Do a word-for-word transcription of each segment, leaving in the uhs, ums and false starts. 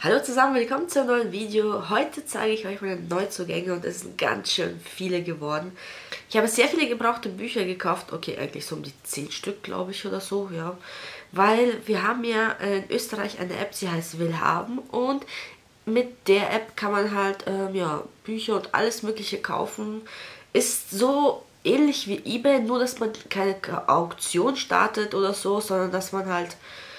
Hallo zusammen, willkommen zu einem neuen Video. Heute zeige ich euch meine Neuzugänge und es sind ganz schön viele geworden. Ich habe sehr viele gebrauchte Bücher gekauft, okay, eigentlich so um die zehn Stück, glaube ich, oder so, ja. Weil wir haben ja in Österreich eine App, sie heißt Willhaben, und mit der App kann man halt ähm, ja, Bücher und alles mögliche kaufen. Ist so ähnlich wie eBay, nur dass man keine Auktion startet oder so, sondern dass man halt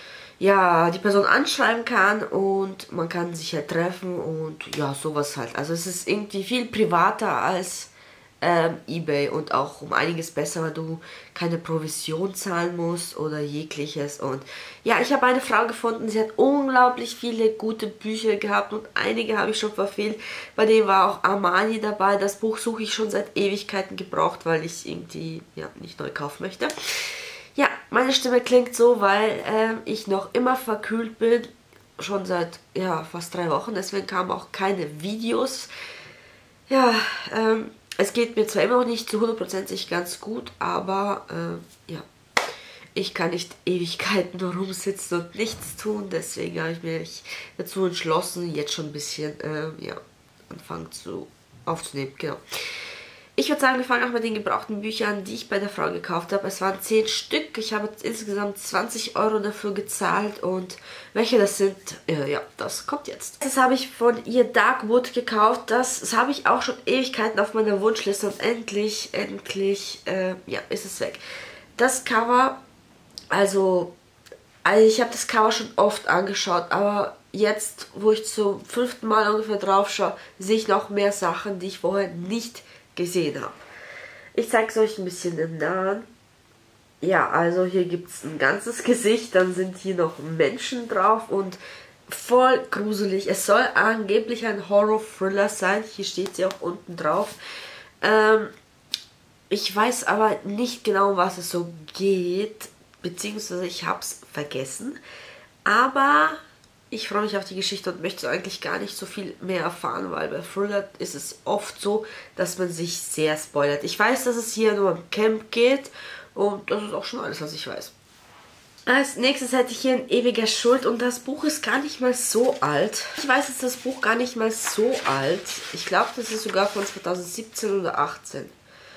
ja, die Person anschreiben kann und man kann sich halt treffen und ja, sowas halt. Also es ist irgendwie viel privater als ähm, eBay und auch um einiges besser, weil du keine Provision zahlen musst oder jegliches. Und ja, ich habe eine Frau gefunden, sie hat unglaublich viele gute Bücher gehabt und einige habe ich schon verfehlt. Bei denen war auch Armani dabei. Das Buch suche ich schon seit Ewigkeiten gebraucht, weil ich irgendwie ja, nicht neu kaufen möchte. Ja, meine Stimme klingt so, weil äh, ich noch immer verkühlt bin, schon seit ja, fast drei Wochen, deswegen kamen auch keine Videos. Ja, ähm, es geht mir zwar immer noch nicht zu hundertprozentig ganz gut, aber äh, ja, ich kann nicht Ewigkeiten nur rumsitzen und nichts tun, deswegen habe ich mich dazu entschlossen, jetzt schon ein bisschen äh, ja, anfangen zu aufzunehmen, genau. Ich würde sagen, wir fangen auch mit den gebrauchten Büchern, die ich bei der Frau gekauft habe. Es waren zehn Stück. Ich habe insgesamt zwanzig Euro dafür gezahlt. Und welche das sind, äh, ja, das kommt jetzt. Das habe ich von ihr Darkwood gekauft. Das, das habe ich auch schon Ewigkeiten auf meiner Wunschliste. Und endlich, endlich, äh, ja, ist es weg. Das Cover, also, also ich habe das Cover schon oft angeschaut. Aber jetzt, wo ich zum fünften Mal ungefähr drauf schaue, sehe ich noch mehr Sachen, die ich vorher nicht gesehen habe. Ich zeige es euch ein bisschen im Nahen. Ja, also hier gibt es ein ganzes Gesicht, dann sind hier noch Menschen drauf und voll gruselig. Es soll angeblich ein Horror-Thriller sein, hier steht sie auch unten drauf. Ähm, ich weiß aber nicht genau, um was es so geht, beziehungsweise ich habe es vergessen, aber ich freue mich auf die Geschichte und möchte eigentlich gar nicht so viel mehr erfahren, weil bei Thriller ist es oft so, dass man sich sehr spoilert. Ich weiß, dass es hier nur um Camp geht und das ist auch schon alles, was ich weiß. Als nächstes hätte ich hier ein Ewiger Schuld und das Buch ist gar nicht mal so alt. Ich weiß, ist das Buch gar nicht mal so alt. Ich glaube, das ist sogar von zweitausendsiebzehn oder achtzehn.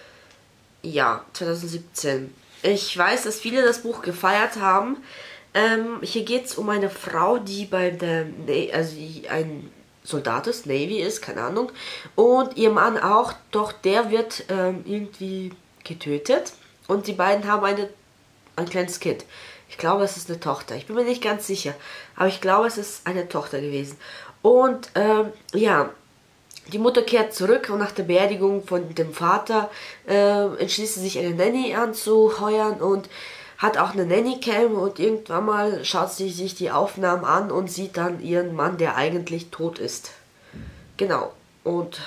Ja, zweitausendsiebzehn. Ich weiß, dass viele das Buch gefeiert haben. Ähm, hier geht es um eine Frau, die bei der, Na also die ein Soldat ist, Navy ist, keine Ahnung, und ihr Mann auch, doch der wird ähm, irgendwie getötet und die beiden haben eine, ein kleines Kind. Ich glaube, es ist eine Tochter, ich bin mir nicht ganz sicher, aber ich glaube, es ist eine Tochter gewesen. Und ähm, ja, die Mutter kehrt zurück und nach der Beerdigung von dem Vater äh, entschließt sie sich eine Nanny anzuheuern und hat auch eine Nannycam und irgendwann mal schaut sie sich die Aufnahmen an und sieht dann ihren Mann, der eigentlich tot ist. Genau. Und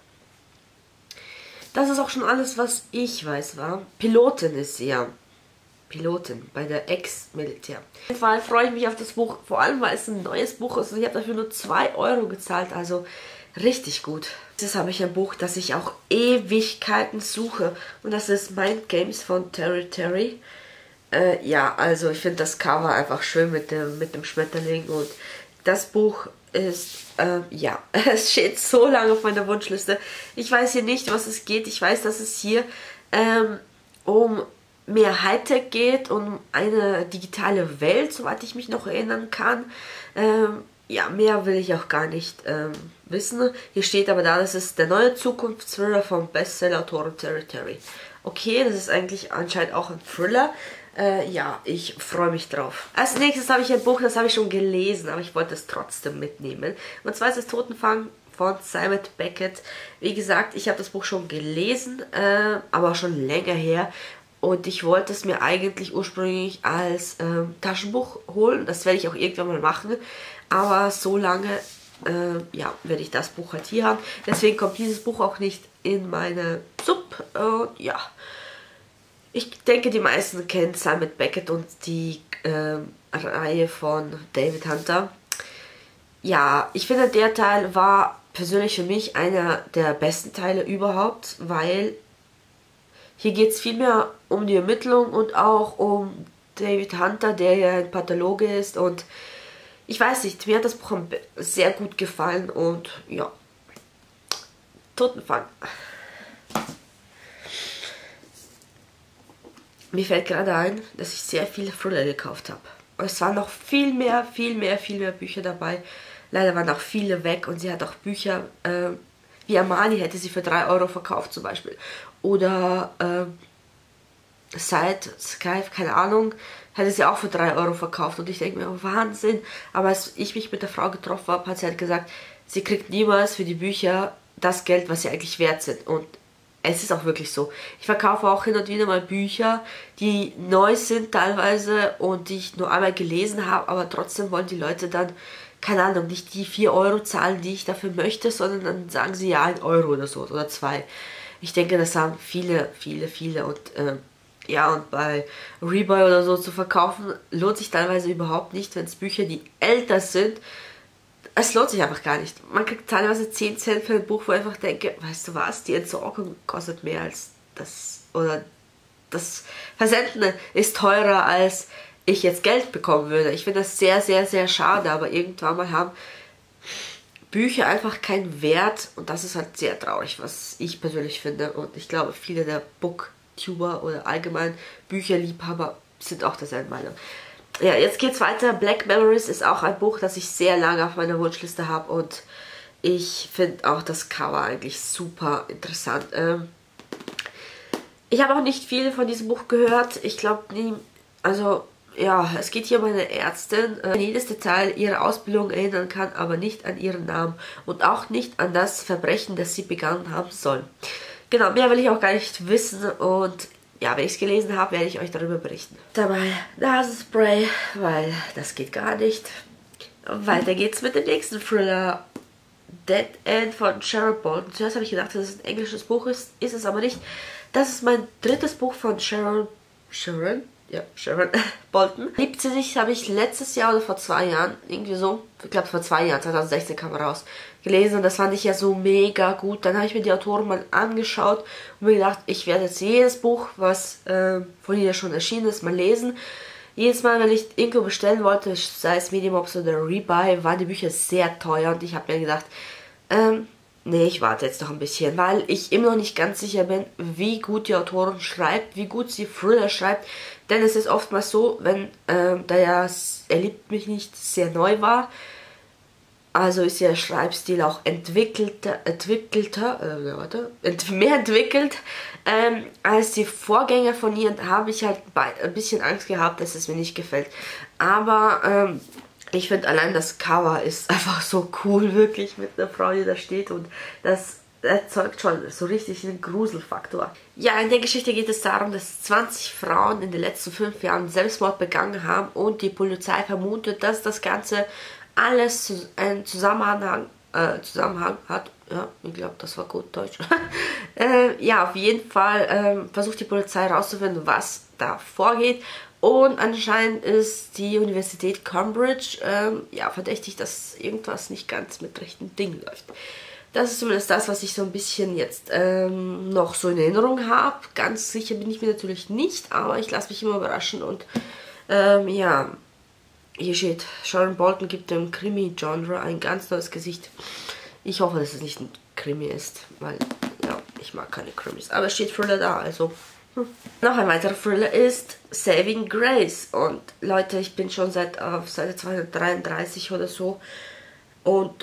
das ist auch schon alles, was ich weiß, war. Pilotin ist sie ja. Pilotin bei der Ex-Militär. Auf jeden Fall freue ich mich auf das Buch, vor allem weil es ein neues Buch ist und ich habe dafür nur zwei Euro gezahlt, also richtig gut. Jetzt habe ich ein Buch, das ich auch Ewigkeiten suche und das ist Mind Games von Terry Terry. Äh, ja, also ich finde das Cover einfach schön mit dem, mit dem Schmetterling und das Buch ist, äh, ja, es steht so lange auf meiner Wunschliste. Ich weiß hier nicht, was es geht. Ich weiß, dass es hier ähm, um mehr Hightech geht, um eine digitale Welt, soweit ich mich noch erinnern kann. Ähm, ja, mehr will ich auch gar nicht ähm, wissen. Hier steht aber da, das ist der neue Zukunftsthriller vom Bestseller-Autoren Terry Terry. Okay, das ist eigentlich anscheinend auch ein Thriller. Äh, ja, ich freue mich drauf. Als nächstes habe ich ein Buch, das habe ich schon gelesen, aber ich wollte es trotzdem mitnehmen. Und zwar ist es Totenfang von Simon Beckett. Wie gesagt, ich habe das Buch schon gelesen, äh, aber schon länger her. Und ich wollte es mir eigentlich ursprünglich als äh, Taschenbuch holen. Das werde ich auch irgendwann mal machen. Aber so lange, äh, ja, werde ich das Buch halt hier haben. Deswegen kommt dieses Buch auch nicht in meine Sub. Und ja, ich denke, die meisten kennen Simon Beckett und die äh, Reihe von David Hunter. Ja, ich finde, der Teil war persönlich für mich einer der besten Teile überhaupt, weil hier geht es vielmehr um die Ermittlung und auch um David Hunter, der ja ein Pathologe ist und Ich weiß nicht, mir hat das Buch sehr gut gefallen und ja. Totenfang. Mir fällt gerade ein, dass ich sehr viele Thriller gekauft habe. Und es waren noch viel mehr, viel mehr, viel mehr Bücher dabei. Leider waren auch viele weg und sie hat auch Bücher, äh, wie Amani hätte sie für drei Euro verkauft zum Beispiel. Oder äh, Side, Skype, keine Ahnung, hätte sie auch für drei Euro verkauft. Und ich denke mir, oh, Wahnsinn. Aber als ich mich mit der Frau getroffen habe, hat sie halt gesagt, sie kriegt niemals für die Bücher das Geld, was sie eigentlich wert sind. Und es ist auch wirklich so. Ich verkaufe auch hin und wieder mal Bücher, die neu sind teilweise und die ich nur einmal gelesen habe, aber trotzdem wollen die Leute dann, keine Ahnung, nicht die vier Euro zahlen, die ich dafür möchte, sondern dann sagen sie ja ein Euro oder so oder zwei. Ich denke, das haben viele, viele, viele und äh, ja, und bei Rebuy oder so zu verkaufen, lohnt sich teilweise überhaupt nicht, wenn es Bücher, die älter sind. Es lohnt sich einfach gar nicht. Man kriegt teilweise zehn Cent für ein Buch, wo ich einfach denke, weißt du was, die Entsorgung kostet mehr als das, oder das Versenden ist teurer, als ich jetzt Geld bekommen würde. Ich finde das sehr, sehr, sehr schade, aber irgendwann mal haben Bücher einfach keinen Wert und das ist halt sehr traurig, was ich persönlich finde. Und ich glaube, viele der Booktuber oder allgemein Bücherliebhaber sind auch derselben Meinung. Ja, jetzt geht's weiter. Black Memories ist auch ein Buch, das ich sehr lange auf meiner Wunschliste habe und ich finde auch das Cover eigentlich super interessant. Ähm ich habe auch nicht viel von diesem Buch gehört. Ich glaube nie, also ja, es geht hier um eine Ärztin, die an jedes Detail ihrer Ausbildung erinnern kann, aber nicht an ihren Namen und auch nicht an das Verbrechen, das sie begangen haben soll. Genau, mehr will ich auch gar nicht wissen und ja, wenn ich es gelesen habe, werde ich euch darüber berichten. Dabei Nasenspray, weil das geht gar nicht. Weiter geht's mit dem nächsten Thriller. Dead End von Sharon Bolton. Zuerst habe ich gedacht, dass es ein englisches Buch ist. Ist es aber nicht. Das ist mein drittes Buch von Sharon... Sharon? Ja, Sharon Bolton. Liebt sie sich, habe ich letztes Jahr oder vor zwei Jahren, irgendwie so, ich glaube vor zwei Jahren, zwanzig sechzehn kam er raus, gelesen und das fand ich ja so mega gut. Dann habe ich mir die Autorin mal angeschaut und mir gedacht, ich werde jetzt jedes Buch, was äh, von ihr schon erschienen ist, mal lesen. Jedes Mal, wenn ich irgendwo bestellen wollte, sei es Mediamops oder Rebuy, waren die Bücher sehr teuer und ich habe mir gedacht, ähm, nee, ich warte jetzt noch ein bisschen, weil ich immer noch nicht ganz sicher bin, wie gut die Autorin schreibt, wie gut sie Thriller schreibt. Denn es ist oftmals so, wenn ähm, da ja Er liebt mich nicht sehr neu war, also ist ihr Schreibstil auch entwickelter, entwickelter äh, warte, ent mehr entwickelt ähm, als die Vorgänger von ihr. Und da habe ich halt ein bisschen Angst gehabt, dass es mir nicht gefällt. Aber ähm, ich finde allein das Cover ist einfach so cool, wirklich, mit einer Frau, die da steht und das erzeugt schon so richtig einen Gruselfaktor. Ja, in der Geschichte geht es darum, dass zwanzig Frauen in den letzten fünf Jahren Selbstmord begangen haben und die Polizei vermutet, dass das Ganze alles einen Zusammenhang, äh, Zusammenhang hat. Ja, ich glaube, das war gut Deutsch. äh, ja, auf jeden Fall äh, versucht die Polizei herauszufinden, was da vorgeht. Und anscheinend ist die Universität Cambridge ähm, ja, verdächtig, dass irgendwas nicht ganz mit rechten Dingen läuft. Das ist zumindest das, was ich so ein bisschen jetzt ähm, noch so in Erinnerung habe. Ganz sicher bin ich mir natürlich nicht, aber ich lasse mich immer überraschen. Und ähm, ja, hier steht, Sharon Bolton gibt dem Krimi-Genre ein ganz neues Gesicht. Ich hoffe, dass es nicht ein Krimi ist, weil ja, ich mag keine Krimis. Aber es steht Thriller da, also... Hm. Noch ein weiterer Thriller ist Saving Grace. Und Leute, ich bin schon seit auf Seite zweihundertdreiunddreißig oder so. Und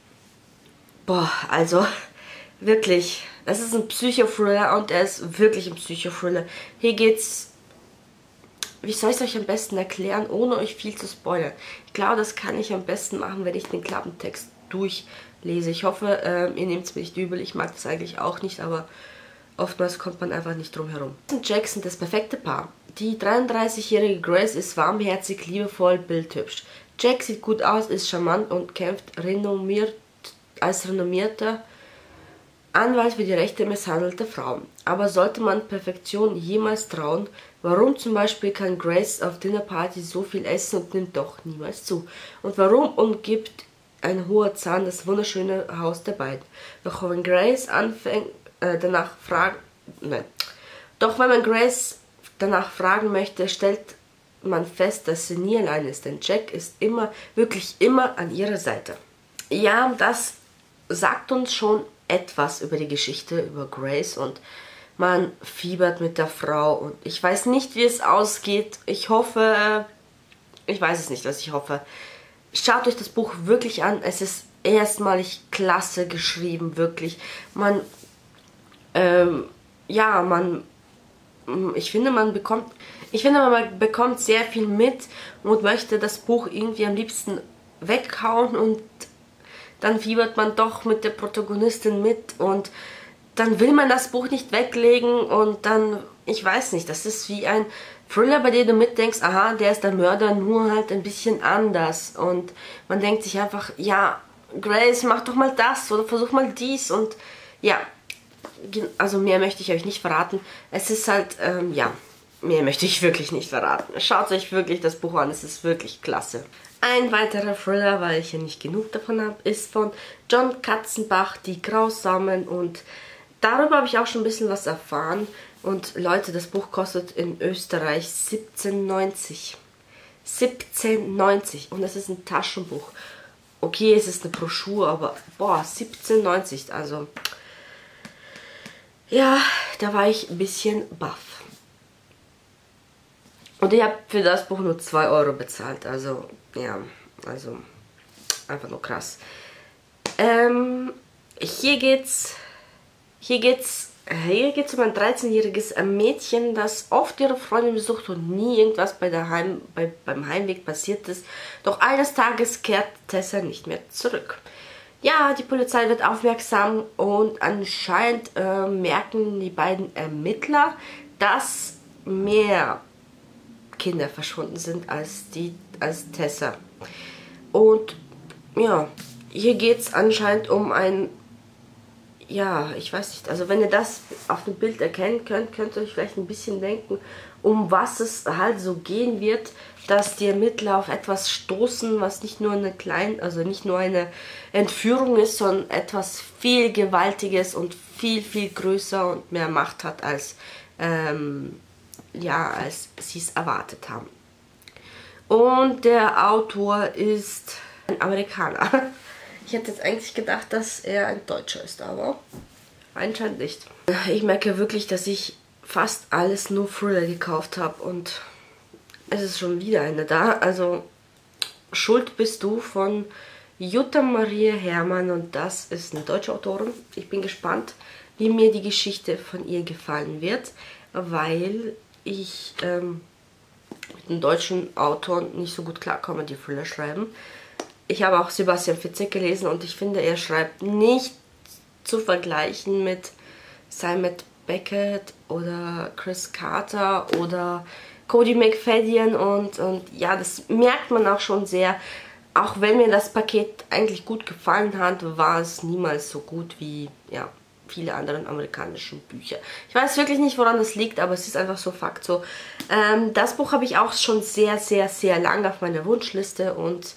boah, also wirklich, das ist ein Psychothriller und er ist wirklich ein Psychothriller. Hier geht's, wie soll ich es euch am besten erklären, ohne euch viel zu spoilern. Ich glaube, das kann ich am besten machen, wenn ich den Klappentext durchlese. Ich hoffe, äh, ihr nehmt es mir nicht übel, ich mag das eigentlich auch nicht, aber oftmals kommt man einfach nicht drum herum. Jack sind das perfekte Paar. Die dreiunddreißigjährige Grace ist warmherzig, liebevoll, bildhübsch. Jack sieht gut aus, ist charmant und kämpft renommiert als renommierter Anwalt für die Rechte misshandelter Frauen. Aber sollte man Perfektion jemals trauen, warum zum Beispiel kann Grace auf Dinnerparty so viel essen und nimmt doch niemals zu? Und warum umgibt ein hoher Zahn das wunderschöne Haus der beiden? Doch wenn Grace anfängt, äh, danach fragen, nein. Doch wenn man Grace danach fragen möchte, stellt man fest, dass sie nie allein ist, denn Jack ist immer, wirklich immer an ihrer Seite. Ja, das sagt uns schon etwas über die Geschichte, über Grace, und man fiebert mit der Frau und ich weiß nicht, wie es ausgeht. Ich hoffe, ich weiß es nicht, was ich hoffe. Schaut euch das Buch wirklich an, es ist erstmalig klasse geschrieben, wirklich. Man, ähm, ja, man, ich finde, man bekommt, ich finde, man bekommt sehr viel mit und möchte das Buch irgendwie am liebsten weghauen und dann fiebert man doch mit der Protagonistin mit und dann will man das Buch nicht weglegen und dann, ich weiß nicht, das ist wie ein Thriller, bei dem du mitdenkst, aha, der ist der Mörder, nur halt ein bisschen anders und man denkt sich einfach, ja, Grace, mach doch mal das oder versuch mal dies und ja, also mehr möchte ich euch nicht verraten. Es ist halt, ähm, ja, mehr möchte ich wirklich nicht verraten. Schaut euch wirklich das Buch an, es ist wirklich klasse. Ein weiterer Thriller, weil ich ja nicht genug davon habe, ist von John Katzenbach, Die Grausamen, und darüber habe ich auch schon ein bisschen was erfahren. Und Leute, das Buch kostet in Österreich siebzehn neunzig. siebzehn neunzig und es ist ein Taschenbuch. Okay, es ist eine Broschüre, aber boah, siebzehn neunzig, also ja, da war ich ein bisschen baff. Und ich habe für das Buch nur zwei Euro bezahlt, also ja, also einfach nur krass. Ähm, hier geht's, hier geht's, hier geht's um ein dreizehnjähriges Mädchen, das oft ihre Freundin besucht und nie irgendwas bei der Heim, bei, beim Heimweg passiert ist. Doch eines Tages kehrt Tessa nicht mehr zurück. Ja, die Polizei wird aufmerksam und anscheinend äh, merken die beiden Ermittler, dass mehr Kinder verschwunden sind als die als Tessa. Und ja, hier geht es anscheinend um ein, ja, ich weiß nicht, also wenn ihr das auf dem Bild erkennen könnt, könnt ihr euch vielleicht ein bisschen denken, um was es halt so gehen wird, dass die Ermittler auf etwas stoßen, was nicht nur eine kleine, also nicht nur eine Entführung ist, sondern etwas viel Gewaltiges und viel, viel größer und mehr Macht hat, als ähm, ja, als sie es erwartet haben. Und der Autor ist ein Amerikaner. Ich hätte jetzt eigentlich gedacht, dass er ein Deutscher ist, aber anscheinend nicht. Ich merke wirklich, dass ich fast alles nur Thriller gekauft habe und es ist schon wieder eine da. Also Schuld bist du von Jutta Maria Hermann und das ist eine deutsche Autorin. Ich bin gespannt, wie mir die Geschichte von ihr gefallen wird, weil ich ähm, mit den deutschen Autoren nicht so gut klarkomme, die Thriller schreiben. Ich habe auch Sebastian Fitzek gelesen und ich finde, er schreibt nicht zu vergleichen mit Simon Beckett oder Chris Carter oder Cody McFadden und, und ja, das merkt man auch schon sehr. Auch wenn mir das Paket eigentlich gut gefallen hat, war es niemals so gut wie, ja, viele anderen amerikanischen Bücher. Ich weiß wirklich nicht, woran das liegt, aber es ist einfach so Fakt so. Ähm, das Buch habe ich auch schon sehr, sehr, sehr lange auf meiner Wunschliste und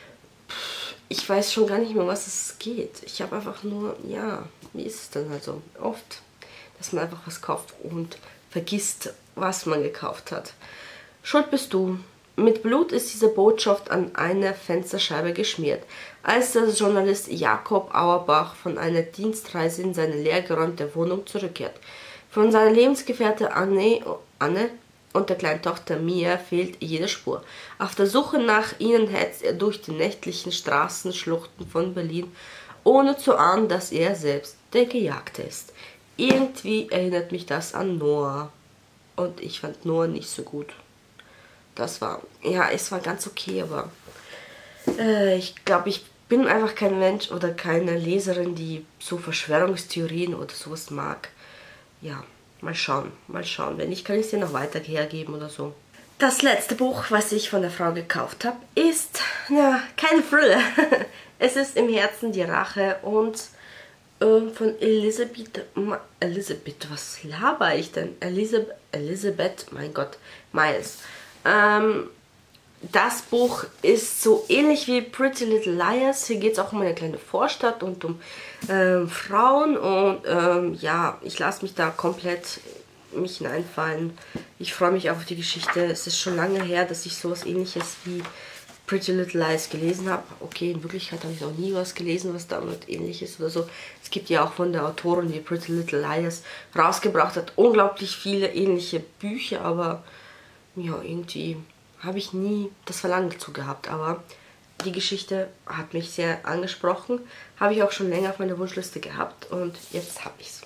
ich weiß schon gar nicht mehr, was es geht. Ich habe einfach nur, ja, wie ist es denn also oft, dass man einfach was kauft und vergisst, was man gekauft hat. Schuld bist du. Mit Blut ist diese Botschaft an eine Fensterscheibe geschmiert, als der Journalist Jakob Auerbach von einer Dienstreise in seine leergeräumte Wohnung zurückkehrt. Von seiner Lebensgefährtin Anne, Anne und der kleinen Tochter Mia fehlt jede Spur. Auf der Suche nach ihnen hetzt er durch die nächtlichen Straßenschluchten von Berlin, ohne zu ahnen, dass er selbst der Gejagte ist. Irgendwie erinnert mich das an Noah. Und ich fand Noah nicht so gut. Das war, ja, es war ganz okay, aber äh, ich glaube, ich bin einfach kein Mensch oder keine Leserin, die so Verschwörungstheorien oder sowas mag. Ja, mal schauen, mal schauen. Wenn nicht, kann ich es dir noch weiter hergeben oder so. Das letzte Buch, was ich von der Frau gekauft habe, ist, ja, kein Thriller. Es ist Im Herzen die Rache und äh, von Elisabeth, Elisabeth, was laber ich denn? Elisabeth, Elisabeth, mein Gott, Miles. Ähm, das Buch ist so ähnlich wie Pretty Little Liars. Hier geht es auch um eine kleine Vorstadt und um ähm, Frauen und ähm, ja, ich lasse mich da komplett mich hineinfallen. Ich freue mich auf die Geschichte. Es ist schon lange her, dass ich sowas Ähnliches wie Pretty Little Lies gelesen habe. Okay, in Wirklichkeit habe ich auch nie was gelesen, was damit ähnlich ist oder so. Es gibt ja auch von der Autorin, die Pretty Little Liars rausgebracht hat, unglaublich viele ähnliche Bücher, aber ja, irgendwie habe ich nie das Verlangen dazu gehabt. Aber die Geschichte hat mich sehr angesprochen, habe ich auch schon länger auf meiner Wunschliste gehabt und jetzt habe ich es.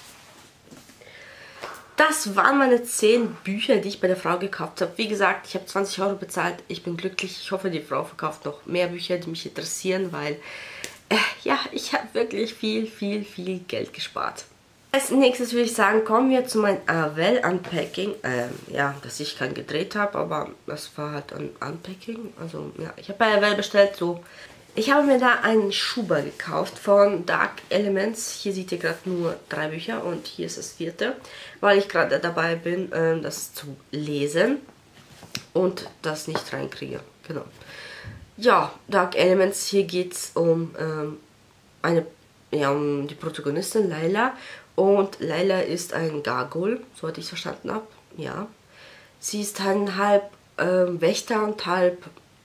Das waren meine zehn Bücher, die ich bei der Frau gekauft habe. Wie gesagt, ich habe zwanzig Euro bezahlt. Ich bin glücklich. Ich hoffe, die Frau verkauft noch mehr Bücher, die mich interessieren, weil äh, ja, ich habe wirklich viel, viel, viel Geld gespart. Als nächstes würde ich sagen, kommen wir zu meinem Avell Unpacking. Ähm, ja, das ich kein gedreht habe, aber das war halt ein Unpacking. Also ja, ich habe bei Avell bestellt so. Ich habe mir da einen Schuber gekauft von Dark Elements. Hier seht ihr gerade nur drei Bücher und hier ist das vierte, weil ich gerade dabei bin, das zu lesen und das nicht reinkriege. Genau. Ja, Dark Elements, hier geht es um, ähm, eine, ja, um die Protagonistin Layla. Und Layla ist ein Gargoyle, soweit ich es verstanden habe. Ja. Sie ist ein halb ähm, Wächter und halb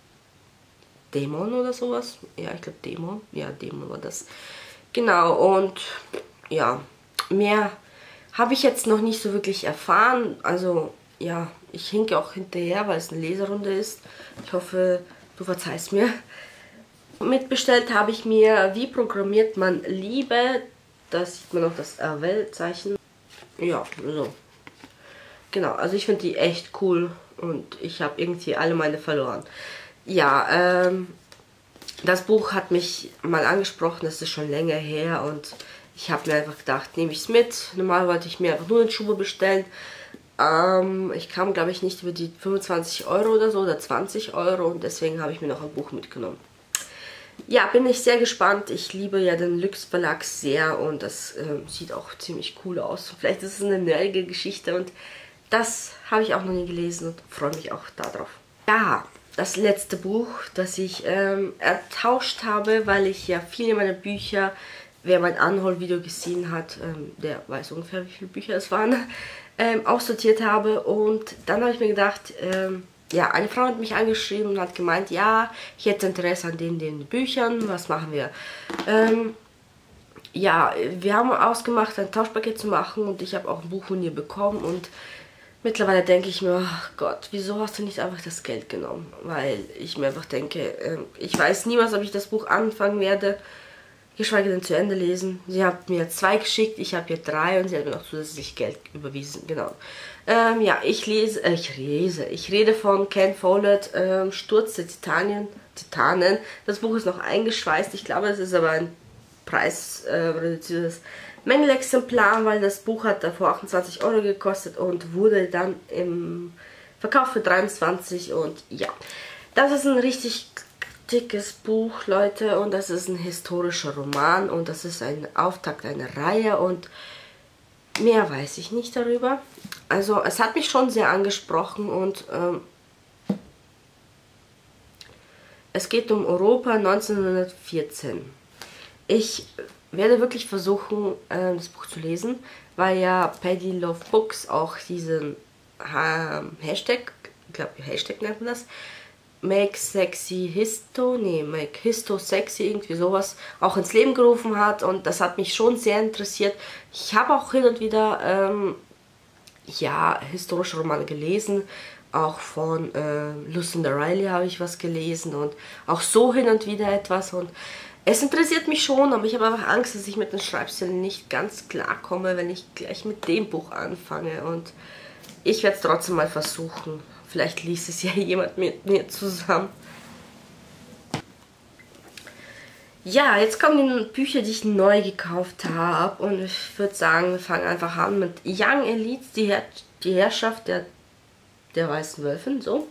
Dämon oder sowas. Ja, ich glaube Dämon. Ja, Dämon war das. Genau, und ja, mehr habe ich jetzt noch nicht so wirklich erfahren. Also, ja, ich hinke auch hinterher, weil es eine Leserunde ist. Ich hoffe, du verzeihst mir. Mitbestellt habe ich mir Wie programmiert man Liebe. Da sieht man noch das Avell-Zeichen. Ja, so. Genau, also ich finde die echt cool und ich habe irgendwie alle meine verloren. Ja, ähm, das Buch hat mich mal angesprochen, das ist schon länger her und ich habe mir einfach gedacht, nehme ich es mit. Normal wollte ich mir einfach nur den Schuber bestellen. Ähm, ich kam, glaube ich, nicht über die fünfundzwanzig Euro oder so oder zwanzig Euro und deswegen habe ich mir noch ein Buch mitgenommen. Ja, bin ich sehr gespannt. Ich liebe ja den Lüx Verlag sehr und das äh, sieht auch ziemlich cool aus. Vielleicht ist es eine nerdige Geschichte und das habe ich auch noch nie gelesen und freue mich auch darauf. Ja, das letzte Buch, das ich ähm, ertauscht habe, weil ich ja viele meiner Bücher, wer mein Unhaul-Video gesehen hat, ähm, der weiß ungefähr, wie viele Bücher es waren, ähm, aussortiert habe. Und dann habe ich mir gedacht, ähm, ja, eine Frau hat mich angeschrieben und hat gemeint, ja, ich hätte Interesse an den, den Büchern, was machen wir? Ähm, ja, wir haben ausgemacht, ein Tauschpaket zu machen und ich habe auch ein Buch von ihr bekommen und mittlerweile denke ich mir, ach Gott, wieso hast du nicht einfach das Geld genommen? Weil ich mir einfach denke, äh, ich weiß niemals, ob ich das Buch anfangen werde, geschweige denn zu Ende lesen. Sie hat mir zwei geschickt, ich habe ihr drei und sie hat mir noch zusätzlich Geld überwiesen, genau. Ähm, ja, ich lese, äh, ich lese, ich rede von Ken Follett, ähm, Sturz der Titanien, Titanen. Das Buch ist noch eingeschweißt, ich glaube, es ist aber ein preisreduziertes äh, Mängelexemplar, weil das Buch hat davor achtundzwanzig Euro gekostet und wurde dann im Verkauf für dreiundzwanzig und ja, das ist ein richtig dickes Buch, Leute, und das ist ein historischer Roman und das ist ein Auftakt einer Reihe und mehr weiß ich nicht darüber. Also es hat mich schon sehr angesprochen und ähm, es geht um Europa neunzehnhundertvierzehn. Ich werde wirklich versuchen, äh, das Buch zu lesen, weil ja Paddy Love Books auch diesen äh, Hashtag, ich glaube Hashtag nennt man das, Make Sexy Histo, nee, Make Histo Sexy, irgendwie sowas, auch ins Leben gerufen hat und das hat mich schon sehr interessiert. Ich habe auch hin und wieder, ähm, ja, historische Romane gelesen, auch von äh, Lucinda Riley habe ich was gelesen und auch so hin und wieder etwas und es interessiert mich schon, aber ich habe einfach Angst, dass ich mit den Schreibstilen nicht ganz klar komme, wenn ich gleich mit dem Buch anfange. Und ich werde es trotzdem mal versuchen. Vielleicht liest es ja jemand mit mir zusammen. Ja, jetzt kommen die Bücher, die ich neu gekauft habe. Und ich würde sagen, wir fangen einfach an mit Young Elite, die, Her die Herrschaft der, der weißen Wölfin. So.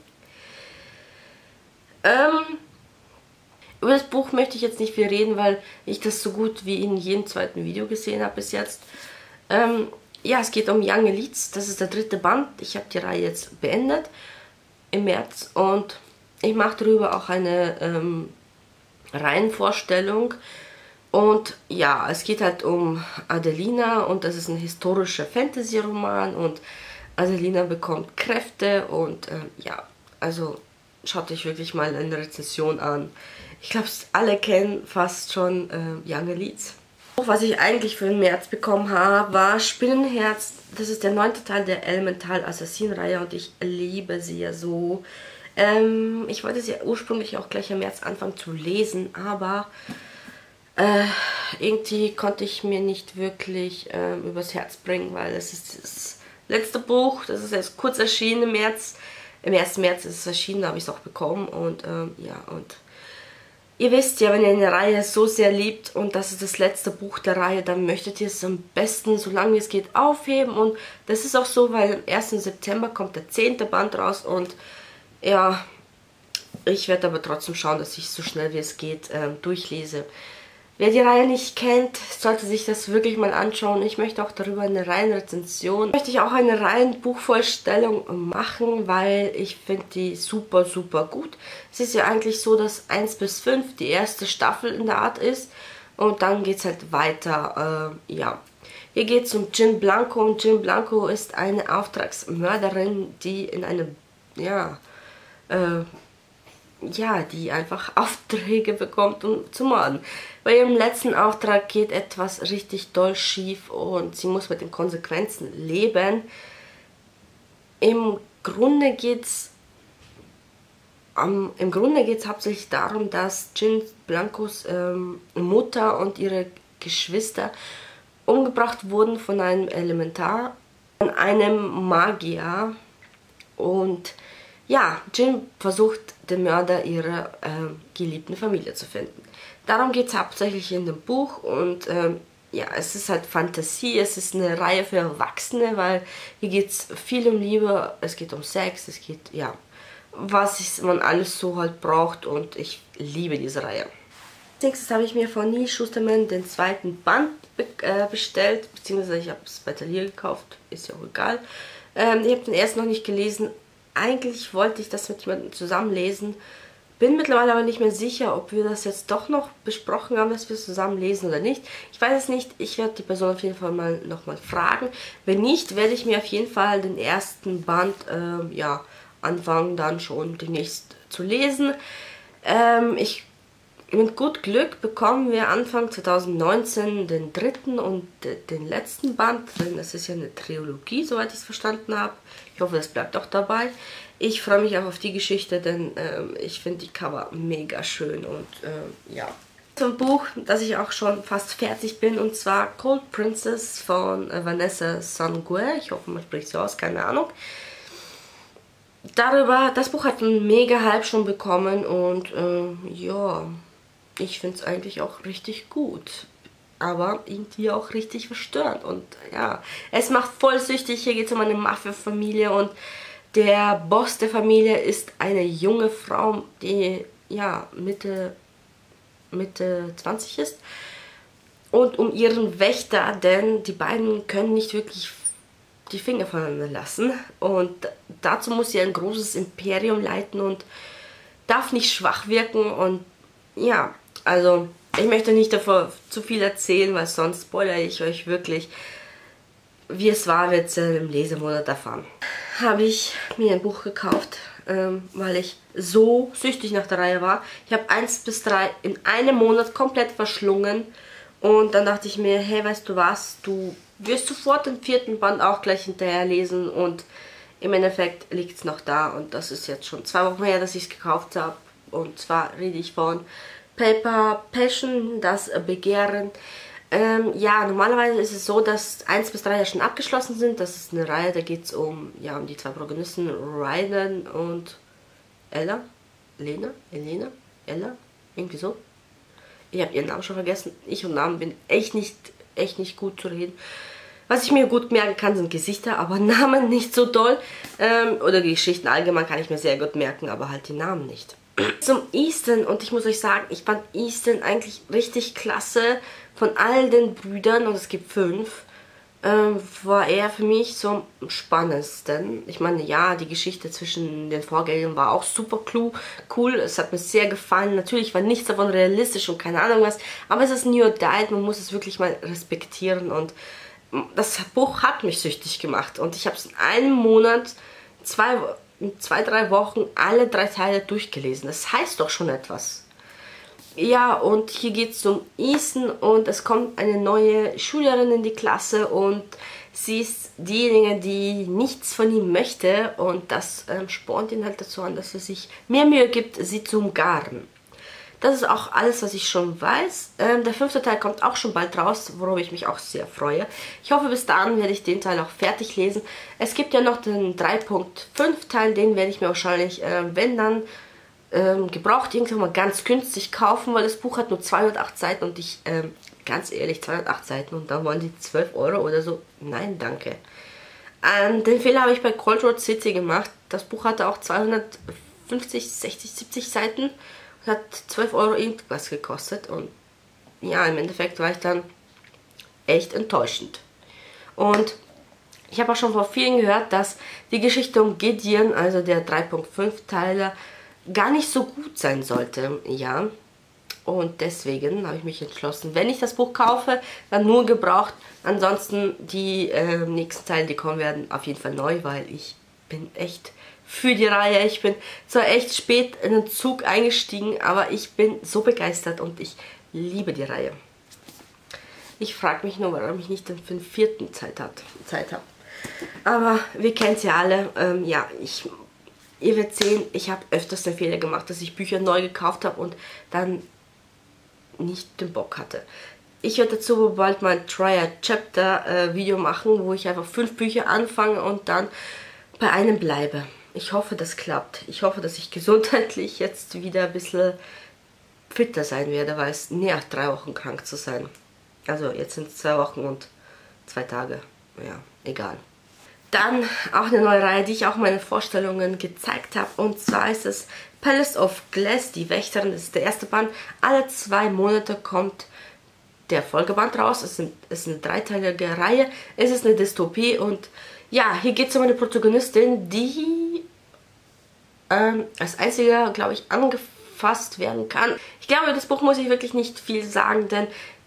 Ähm... Über das Buch möchte ich jetzt nicht viel reden, weil ich das so gut wie in jedem zweiten Video gesehen habe bis jetzt. Ähm, ja, es geht um Young Elites, das ist der dritte Band. Ich habe die Reihe jetzt beendet im März und ich mache darüber auch eine ähm, Reihenvorstellung. Und ja, es geht halt um Adelina und das ist ein historischer Fantasy-Roman und Adelina bekommt Kräfte und äh, ja, also schaut euch wirklich mal eine Rezension an. Ich glaube, alle kennen fast schon äh, Young Elites. Was ich eigentlich für den März bekommen habe, war Spinnenherz. Das ist der neunte Teil der Elemental Assassin-Reihe und ich liebe sie ja so. Ähm, ich wollte sie ursprünglich auch gleich im März anfangen zu lesen, aber äh, irgendwie konnte ich mir nicht wirklich äh, übers Herz bringen, weil es ist das letzte Buch, das ist erst kurz erschienen im März. Im ersten März ist es erschienen, habe ich es auch bekommen und ähm, ja, und ihr wisst ja, wenn ihr eine Reihe so sehr liebt und das ist das letzte Buch der Reihe, dann möchtet ihr es am besten, solange es geht, aufheben. Und das ist auch so, weil am ersten September kommt der zehnte Band raus und ja, ich werde aber trotzdem schauen, dass ich so schnell wie es geht äh, durchlese. Wer die Reihe nicht kennt, sollte sich das wirklich mal anschauen. Ich möchte auch darüber eine Reihenrezension. Möchte ich auch eine Reihenbuchvorstellung machen, weil ich finde die super, super gut. Es ist ja eigentlich so, dass eins bis fünf die erste Staffel in der Art ist. Und dann geht es halt weiter, äh, ja. Hier geht es um Jean Blanco und Jean Blanco ist eine Auftragsmörderin, die in einem, ja, äh, ja, die einfach Aufträge bekommt, um zu morden. Bei ihrem letzten Auftrag geht etwas richtig doll schief und sie muss mit den Konsequenzen leben. Im Grunde geht's um, im Grunde geht's hauptsächlich darum, dass Jean Blancos ähm, Mutter und ihre Geschwister umgebracht wurden von einem Elementar, von einem Magier. Und ja, Jean versucht, den Mörder ihrer äh, geliebten Familie zu finden. Darum geht es hauptsächlich in dem Buch und ähm, ja, es ist halt Fantasie, es ist eine Reihe für Erwachsene, weil hier geht es viel um Liebe, es geht um Sex, es geht, ja, was man alles so halt braucht und ich liebe diese Reihe. Als nächstes habe ich mir von Neil Schusterman den zweiten Band be äh, bestellt, beziehungsweise ich habe es bei Thalia gekauft, ist ja auch egal. Ähm, ich habe den erst noch nicht gelesen. Eigentlich wollte ich das mit jemandem zusammen lesen. Bin mittlerweile aber nicht mehr sicher, ob wir das jetzt doch noch besprochen haben, dass wir es zusammen lesen oder nicht. Ich weiß es nicht. Ich werde die Person auf jeden Fall mal nochmal fragen. Wenn nicht, werde ich mir auf jeden Fall den ersten Band ähm, ja, anfangen, dann schon demnächst zu lesen. Ähm, ich, mit gut Glück bekommen wir Anfang zweitausendneunzehn den dritten und den letzten Band. Denn das ist ja eine Trilogie, soweit ich es verstanden habe. Ich hoffe, das bleibt auch dabei. Ich freue mich auch auf die Geschichte, denn ähm, ich finde die Cover mega schön und ähm, ja. Zum Buch, das ich auch schon fast fertig bin, und zwar Cold Princess von äh, Vanessa Sangue. Ich hoffe, man spricht so aus, keine Ahnung. Darüber, das Buch hat einen mega Hype schon bekommen und ähm, ja, ich finde es eigentlich auch richtig gut. Aber irgendwie auch richtig verstörend. Und ja, es macht voll süchtig. Hier geht es um eine Mafia-Familie und der Boss der Familie ist eine junge Frau, die ja Mitte, Mitte zwanzig ist. Und um ihren Wächter, denn die beiden können nicht wirklich die Finger voneinander lassen. Und dazu muss sie ein großes Imperium leiten und darf nicht schwach wirken. Und ja, also ich möchte nicht davor zu viel erzählen, weil sonst spoilere ich euch wirklich. Wie es war, wird ihr im Lesemonat erfahren. Habe ich mir ein Buch gekauft, ähm, weil ich so süchtig nach der Reihe war. Ich habe eins bis drei in einem Monat komplett verschlungen. Und dann dachte ich mir, hey, weißt du was, du wirst sofort den vierten Band auch gleich hinterher lesen. Und im Endeffekt liegt es noch da. Und das ist jetzt schon zwei Wochen her, dass ich es gekauft habe. Und zwar rede ich von Paper Passion, das Begehren. Ähm, ja, normalerweise ist es so, dass eins bis drei ja schon abgeschlossen sind. Das ist eine Reihe, da geht es um, ja, um die zwei Protagonisten, Ryan und Ella. Lena? Elena? Ella? Irgendwie so. Ich habe ihren Namen schon vergessen. Ich und Namen bin echt nicht, echt nicht gut zu reden. Was ich mir gut merken kann, sind Gesichter, aber Namen nicht so doll. Ähm, oder Geschichten allgemein kann ich mir sehr gut merken, aber halt die Namen nicht. Zum Ethan, und ich muss euch sagen, ich fand Ethan eigentlich richtig klasse. Von all den Brüdern, und es gibt fünf, ähm, war eher für mich so am spannendsten. Ich meine, ja, die Geschichte zwischen den Vorgängern war auch super cool. Es hat mir sehr gefallen. Natürlich war nichts davon realistisch und keine Ahnung was. Aber es ist New Adult, man muss es wirklich mal respektieren. Und das Buch hat mich süchtig gemacht. Und ich habe es in einem Monat, zwei, in zwei, drei Wochen alle drei Teile durchgelesen. Das heißt doch schon etwas. Ja, und hier geht es um Ethan und es kommt eine neue Schülerin in die Klasse und sie ist diejenige, die nichts von ihm möchte und das ähm, spornt ihn halt dazu an, dass er sich mehr Mühe gibt, sie zu umgarnen. Das ist auch alles, was ich schon weiß. Ähm, der fünfte Teil kommt auch schon bald raus, worauf ich mich auch sehr freue. Ich hoffe, bis dahin werde ich den Teil auch fertig lesen. Es gibt ja noch den drei Punkt fünf Teil, den werde ich mir wahrscheinlich, äh, wenn dann, Ähm, gebraucht irgendwann mal ganz günstig kaufen, weil das Buch hat nur zweihundertacht Seiten und ich, ähm, ganz ehrlich, zweihundertacht Seiten und da wollen die zwölf Euro oder so. Nein, danke. Ähm, den Fehler habe ich bei Cold Road City gemacht. Das Buch hatte auch zweihundertfünfzig, sechzig, siebzig Seiten und hat zwölf Euro irgendwas gekostet und ja, im Endeffekt war ich dann echt enttäuschend. Und ich habe auch schon von vielen gehört, dass die Geschichte um Gideon, also der drei Punkt fünf Teiler, gar nicht so gut sein sollte, ja. Und deswegen habe ich mich entschlossen, wenn ich das Buch kaufe, dann nur gebraucht. Ansonsten die äh, nächsten Teile, die kommen werden, auf jeden Fall neu, weil ich bin echt für die Reihe. Ich bin zwar echt spät in den Zug eingestiegen, aber ich bin so begeistert und ich liebe die Reihe. Ich frage mich nur, warum ich nicht für den vierten Zeit habe. Zeit hab. Aber wir kennen es ja alle. Ähm, ja, ich... Ihr werdet sehen, ich habe öfters den Fehler gemacht, dass ich Bücher neu gekauft habe und dann nicht den Bock hatte. Ich werde dazu bald mal ein Try-a-Chapter-Video machen, wo ich einfach fünf Bücher anfange und dann bei einem bleibe. Ich hoffe, das klappt. Ich hoffe, dass ich gesundheitlich jetzt wieder ein bisschen fitter sein werde, weil es näher drei Wochen krank zu sein. Also jetzt sind es zwei Wochen und zwei Tage. Ja, egal. Dann auch eine neue Reihe, die ich auch meine Vorstellungen gezeigt habe. Und zwar ist es Palace of Glass, die Wächterin. Das ist der erste Band. Alle zwei Monate kommt der Folgeband raus. Es ist eine dreiteilige Reihe. Es ist eine Dystopie. Und ja, hier geht es um eine Protagonistin, die ähm, als einzige, glaube ich, angefasst werden kann. Ich glaube, über das Buch muss ich wirklich nicht viel sagen, denn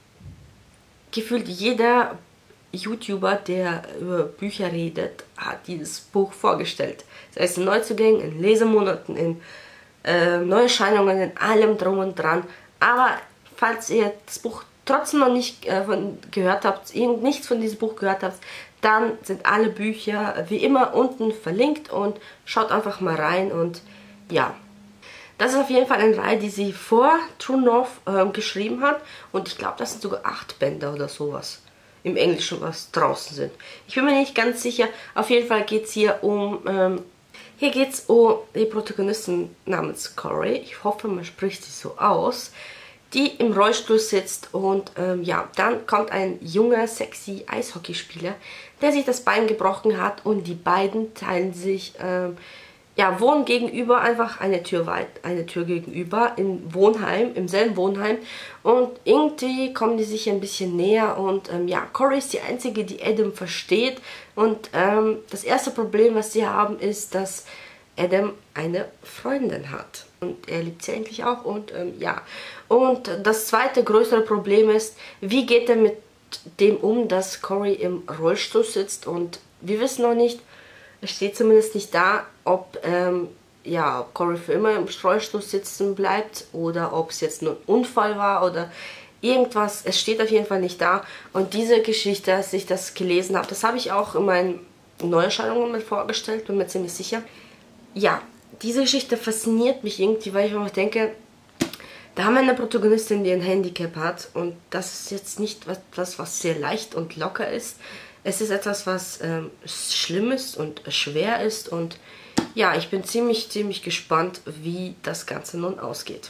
gefühlt jeder YouTuber, der über Bücher redet, hat dieses Buch vorgestellt. Das heißt in Neuzugängen, in Lesemonaten, in äh, Neuerscheinungen, in allem drum und dran. Aber falls ihr das Buch trotzdem noch nicht äh, von, gehört habt, nichts von diesem Buch gehört habt, dann sind alle Bücher wie immer unten verlinkt und schaut einfach mal rein und ja. Das ist auf jeden Fall eine Reihe, die sie vor True North äh, geschrieben hat und ich glaube, das sind sogar acht Bände oder sowas im Englischen, was draußen sind. Ich bin mir nicht ganz sicher. Auf jeden Fall geht es hier um, ähm, hier geht es um die Protagonistin namens Corey. Ich hoffe, man spricht sie so aus. Die im Rollstuhl sitzt und ähm, ja, dann kommt ein junger, sexy Eishockeyspieler, der sich das Bein gebrochen hat und die beiden teilen sich, ähm, ja, wohnen gegenüber, einfach eine Tür weit, eine Tür gegenüber, im Wohnheim, im selben Wohnheim. Und irgendwie kommen die sich ein bisschen näher und ähm, ja, Corey ist die einzige, die Adam versteht. Und ähm, das erste Problem, was sie haben, ist, dass Adam eine Freundin hat. Und er liebt sie eigentlich auch und ähm, ja. Und das zweite größere Problem ist, wie geht er mit dem um, dass Corey im Rollstuhl sitzt und wir wissen noch nicht, es steht zumindest nicht da, ob, ähm, ja, ob Corey für immer im Rollstuhl sitzen bleibt oder ob es jetzt nur ein Unfall war oder irgendwas. Es steht auf jeden Fall nicht da. Und diese Geschichte, als ich das gelesen habe, das habe ich auch in meinen Neuerscheinungen mit vorgestellt, bin mir ziemlich sicher. Ja, diese Geschichte fasziniert mich irgendwie, weil ich mir denke, da haben wir eine Protagonistin, die ein Handicap hat und das ist jetzt nicht etwas, was sehr leicht und locker ist. Es ist etwas, was ähm, schlimm ist und schwer ist und ja, ich bin ziemlich, ziemlich gespannt, wie das Ganze nun ausgeht.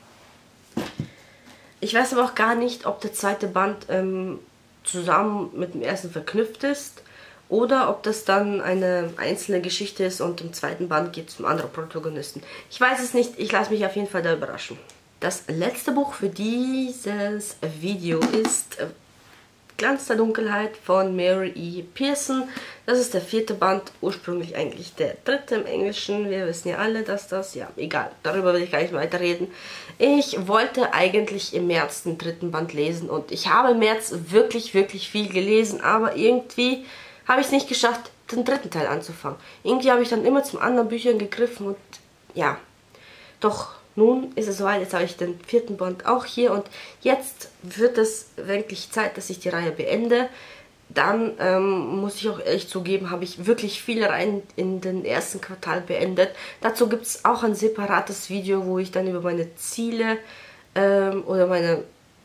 Ich weiß aber auch gar nicht, ob der zweite Band ähm, zusammen mit dem ersten verknüpft ist oder ob das dann eine einzelne Geschichte ist und im zweiten Band geht es um andere Protagonisten. Ich weiß es nicht, ich lasse mich auf jeden Fall da überraschen. Das letzte Buch für dieses Video ist... Äh, Glanz der Dunkelheit von Mary E. Pearson. Das ist der vierte Band, ursprünglich eigentlich der dritte im Englischen. Wir wissen ja alle, dass das, ja, egal, darüber will ich gar nicht weiterreden. Ich wollte eigentlich im März den dritten Band lesen und ich habe im März wirklich, wirklich viel gelesen, aber irgendwie habe ich es nicht geschafft, den dritten Teil anzufangen. Irgendwie habe ich dann immer zum anderen Büchern gegriffen und ja, doch nun ist es soweit, jetzt habe ich den vierten Band auch hier und jetzt wird es wirklich Zeit, dass ich die Reihe beende. Dann ähm, muss ich auch ehrlich zugeben, habe ich wirklich viele Reihen in den ersten Quartal beendet. Dazu gibt es auch ein separates Video, wo ich dann über meine Ziele ähm, oder meine,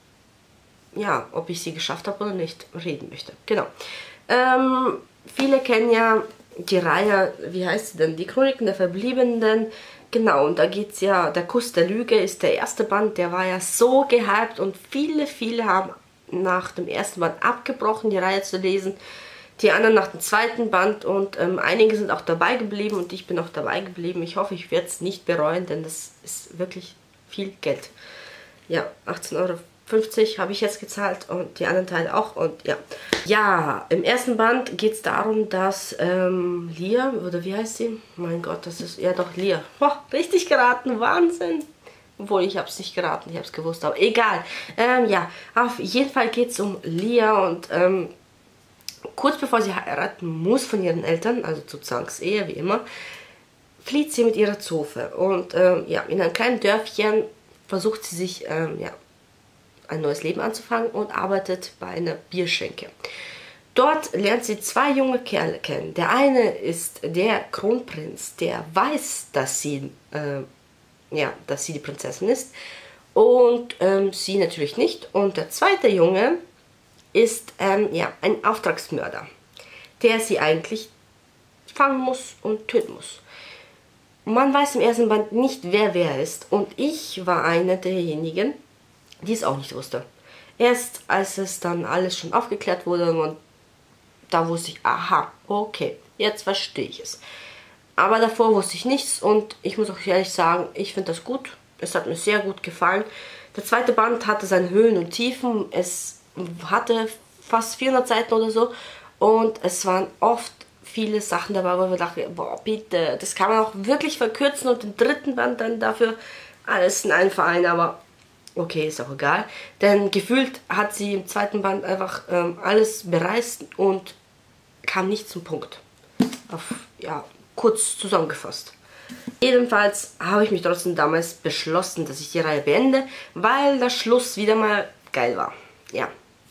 ja, ob ich sie geschafft habe oder nicht, reden möchte. Genau. Ähm, viele kennen ja die Reihe, wie heißt sie denn? Die Chroniken der Verbliebenen. Genau, und da geht es ja, der Kuss der Lüge ist der erste Band, der war ja so gehypt und viele, viele haben nach dem ersten Band abgebrochen, die Reihe zu lesen. Die anderen nach dem zweiten Band und ähm, einige sind auch dabei geblieben und ich bin auch dabei geblieben. Ich hoffe, ich werde es nicht bereuen, denn das ist wirklich viel Geld. Ja, achtzehn Euro fünfzig habe ich jetzt gezahlt und die anderen Teile auch und ja. Ja, im ersten Band geht es darum, dass ähm, Lia, oder wie heißt sie? Mein Gott, das ist, ja doch, Lia. Oh, richtig geraten, Wahnsinn. Obwohl, ich habe es nicht geraten, ich habe es gewusst, aber egal. Ähm, ja, auf jeden Fall geht es um Lia und ähm, kurz bevor sie heiraten muss von ihren Eltern, also zur Zwangsehe, wie immer, flieht sie mit ihrer Zofe und ähm, ja, in einem kleinen Dörfchen versucht sie sich, ähm, ja, ein neues Leben anzufangen und arbeitet bei einer Bierschenke. Dort lernt sie zwei junge Kerle kennen. Der eine ist der Kronprinz, der weiß, dass sie, äh, ja, dass sie die Prinzessin ist und ähm, sie natürlich nicht. Und der zweite Junge ist ähm, ja, ein Auftragsmörder, der sie eigentlich fangen muss und töten muss. Man weiß im ersten Band nicht, wer wer ist und ich war einer derjenigen, die es auch nicht wusste. Erst als es dann alles schon aufgeklärt wurde und da wusste ich, aha, okay, jetzt verstehe ich es. Aber davor wusste ich nichts und ich muss auch ehrlich sagen, ich finde das gut. Es hat mir sehr gut gefallen. Der zweite Band hatte seine Höhen und Tiefen. Es hatte fast vierhundert Seiten oder so und es waren oft viele Sachen dabei, wo wir dachten, boah, bitte, das kann man auch wirklich verkürzen und den dritten Band dann dafür alles in einen Verein, aber okay, ist auch egal. Denn gefühlt hat sie im zweiten Band einfach ähm, alles bereist und kam nicht zum Punkt. Auf, ja, kurz zusammengefasst. Jedenfalls habe ich mich trotzdem damals beschlossen, dass ich die Reihe beende, weil der Schluss wieder mal geil war. Ja,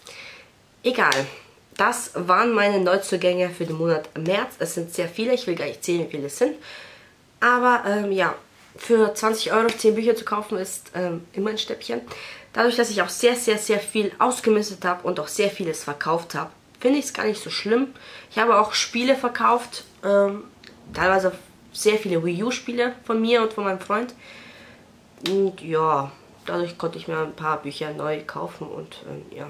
egal. Das waren meine Neuzugänge für den Monat März. Es sind sehr viele, ich will gar nicht zählen, wie viele es sind. Aber ähm, ja, für zwanzig Euro zehn Bücher zu kaufen ist ähm, immer ein Schnäppchen. Dadurch, dass ich auch sehr, sehr, sehr viel ausgemistet habe und auch sehr vieles verkauft habe, finde ich es gar nicht so schlimm. Ich habe auch Spiele verkauft, ähm, teilweise sehr viele Wii U-Spiele von mir und von meinem Freund. Und ja, dadurch konnte ich mir ein paar Bücher neu kaufen und ähm, ja.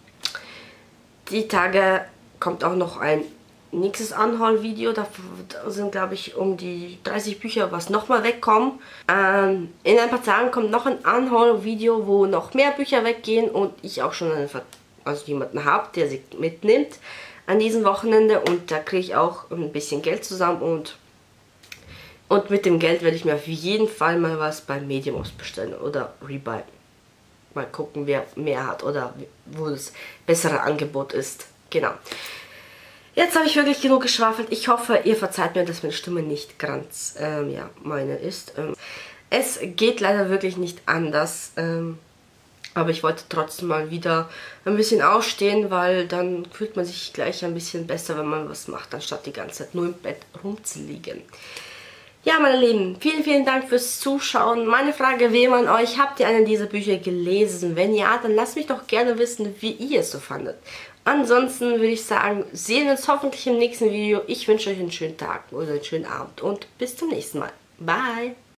Die Tage kommt auch noch ein nächstes Unhaul-Video, da sind glaube ich um die dreißig Bücher, was nochmal wegkommen. Ähm, in ein paar Tagen kommt noch ein Unhaul-Video, wo noch mehr Bücher weggehen und ich auch schon einen, also jemanden habe, der sie mitnimmt an diesem Wochenende und da kriege ich auch ein bisschen Geld zusammen und, und mit dem Geld werde ich mir auf jeden Fall mal was beim Mediamarkt bestellen oder Rebuy. Mal gucken, wer mehr hat oder wo das bessere Angebot ist. Genau. Jetzt habe ich wirklich genug geschwafelt. Ich hoffe, ihr verzeiht mir, dass meine Stimme nicht ganz, ähm, ja, meine ist. Ähm, es geht leider wirklich nicht anders. Ähm, aber ich wollte trotzdem mal wieder ein bisschen aufstehen, weil dann fühlt man sich gleich ein bisschen besser, wenn man was macht, anstatt die ganze Zeit nur im Bett rumzuliegen. Ja, meine Lieben, vielen, vielen Dank fürs Zuschauen. Meine Frage wäre an euch, habt ihr einen dieser Bücher gelesen? Wenn ja, dann lasst mich doch gerne wissen, wie ihr es so fandet. Ansonsten würde ich sagen, sehen wir uns hoffentlich im nächsten Video. Ich wünsche euch einen schönen Tag oder einen schönen Abend und bis zum nächsten Mal. Bye!